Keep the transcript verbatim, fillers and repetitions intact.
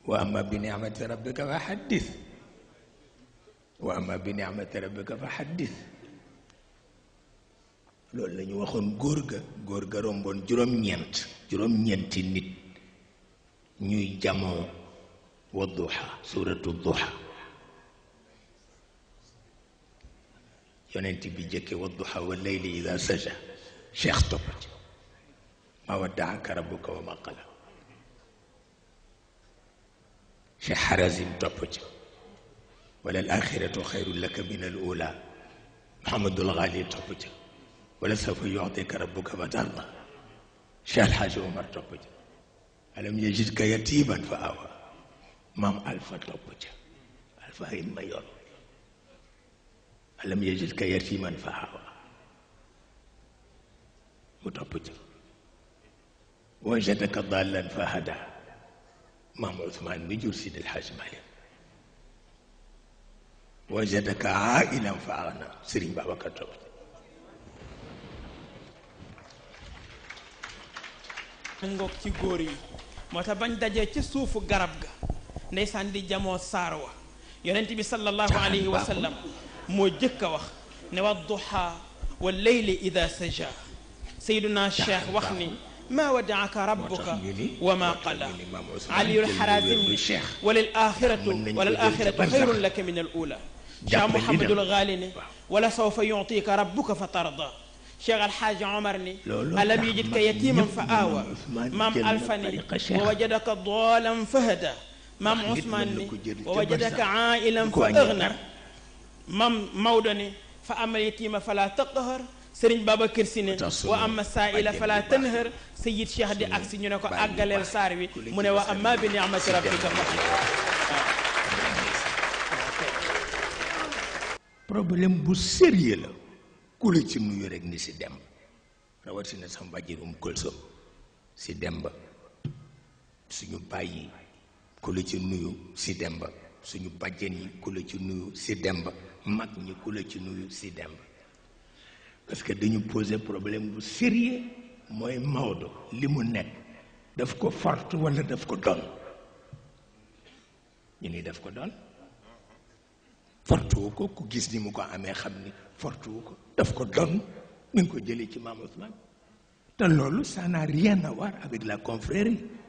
wa amma bi ni'mati rabbika fa haddith wa amma bi ni'mati rabbika fa haddith loolu la ñu waxoon góor ga góor ga romboon juróom-ñeent juróom-ñeenti nit ñuy jamoo wa duha suratu duha yonent bi jëkke wa duha wa layli ida saja cheikh topp ci ma waddaaka rabbuka wa ma qala cheikh harazim topp ci wala al axiratu xayrun laka min al ula muhammadul ghali topp ci wala sawfa yu'tika rabbuka fatarda cheikh alhaji omar topp ci alam yajidka yatiman fa awa maam alfa topp ci alfa himma yor alam yajidka yatiman fa awa mu topp ci wajadaka dallan fa hada maam Ousmane mi jur Sidi El Hadj Malick wajadaka ailan fa agna Serigne Babacar topp ci ngoog ci góor yi moo tax bañ dajee ci suufu garab ga ndeysaan di jamoo saar wa yonent bi sallallahu alayhi wa sallam moo jëkk a wax ne wa duha wa leyli ida saja sayduna cheikh wax ni ما ودعك ربك وما قلى علي الحرازم وللآخرة وللآخرة خير لك من الأولى شيخ محمد الغالي ولا سوف يعطيك ربك فترضى شيخ الحاج عمرني ألم يجدك يتيما فآوى مام ألفني ووجدك ضالا فهدى مام عثماني ووجدك عائلا فأغنى مام مودني فأما اليتيم فلا تقهر Sëriñ Babacar Si ne wa amma saa'ila fala tanhar Sayyid Cheikh di agsi ñu ne ko àggaleel saar wi mu ne wa amma bi ni'mati rabbika fa problème bu sérieux la ku la ci nuyu rek ni si demb rawatina sama bàjjirum Kulsum si demb suñu bàyyi ku la ci nuyu si demb suñu bàjjen yi ku la ci nuyu si demb mag ñi ku la ci nuyu si demb parce que dañu poser problème bu sérieux mooy Maodo li mu nekk daf ko forte wala daf ko doon ñu ni daf ko doon forte wu ko ku gis ni mu ko amee xam ni forte wu ko daf ko doon mi ngi ko jëlee ci Maam Ousmane te loolu ça n'a rien à voir avec la confrérie